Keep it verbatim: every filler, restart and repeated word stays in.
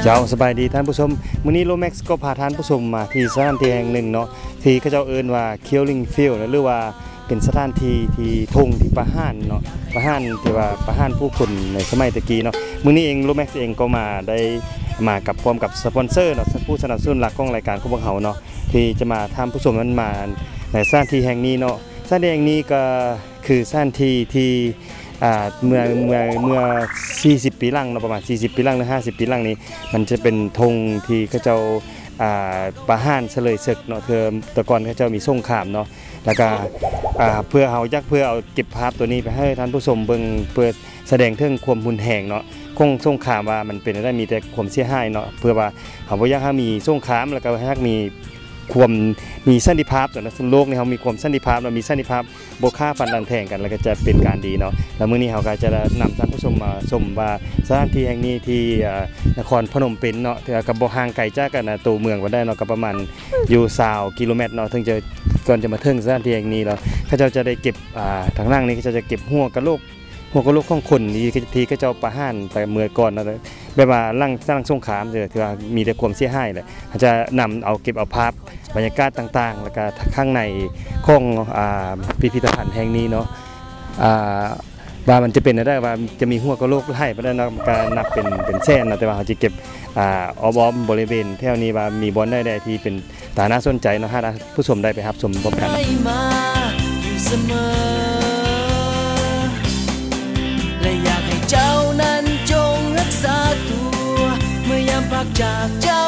เจ้าสบายดีท่านผู้ชมมื้อนี้โลแม็กซ์ก็พาท่านผู้ชมมาที่สถานที่แห่งหนึ่งเนาะที่เขาเจ้าเอิ้นว่าคิลลิ่งฟิลด์หรือว่าเป็นสถานที่ที่ทงที่ประหารเนาะประหารที่ว่าประหารผู้คนในสมัยตะกี้เนาะมื้อนี้เองโลแม็กซ์เองก็มาได้มากับพร้อมกับสปอนเซอร์เนาะผู้สนับสนุนหลักของรายการของพวกเขาเนาะที่จะมาทำผู้ชมนั้นมาในสถานที่แห่งนี้เนาะสถานที่แห่งนี้ก็คือสถานที่ที่เมื่อเมื่อเมื่อสี่สิบปีหลังเนาะประมาณสี่สิบปีหลังหรือห้าสิบปีหลังนี้มันจะเป็นธงที่เขาเจ้าประหารเฉลยศึกเนาะเทอมแต่ก่อนเขาเจ้ามีสงครามเนาะแล้วก็เพื่อเฮายักเพื่อเอาเก็บภาพตัวนี้ไปให้ท่านผู้ชมเบิ่งเพื่อแสดงถึงความรุนแรงเนาะคงสงครามว่ามันเป็นได้มีแต่ความเสียหายเนาะเพื่อว่าเฮาบ่อยากให้มีสงครามแล้วก็ให้มีความมีสันติภาพในโลกนี้เขามีความสันติภาพเรามีสันติภาพโบค่าฟันดันแทงกันแล้วก็จะเป็นการดีเนาะแล้วมื้อนี้เขาก็จะนำท่านผู้ชมมาชมว่าสถานที่แห่งนี้ที่นครพนมเปญเนาะกับบ่ห่างไกลจากกันนะตัวเมืองก็ได้เนาะก็ประมาณอยู่สามกิโลเมตรเนาะถึงจะก่อนจะมาถึงสถานที่แห่งนี้แล้วเขาจะได้เก็บทางล่างนี้เขาจะเก็บหัวกะโหลกหัวกะโหลกของคนนี่ที่เขาจะประหารแต่เมื่อก่อนนะแบบว่าล่างสร้างสงครามเลยถือว่ามีแต่ความเสียหายเลยเขาจะนำเอาเก็บเอาภาพบรรยากาศต่างๆแล้วก็ข้างในของพิพิธภัณฑ์แห่งนี้เนาะว่ามันจะเป็นได้ว่าจะมีหัวกะโหลกไล่ไปได้นะการนับเป็นเป็นแสนนะแต่ว่าเขาจะเก็บอ้อมๆบริเวณแถวนี้ว่ามีบอลได้ได้ที่เป็นตาน่าสนใจเนาะให้ผู้ชมได้ไปครับชมพร้อมกันและอยากให้เจ้านั้นจงรักษาตัวเมื่อยามพักจากเจ้า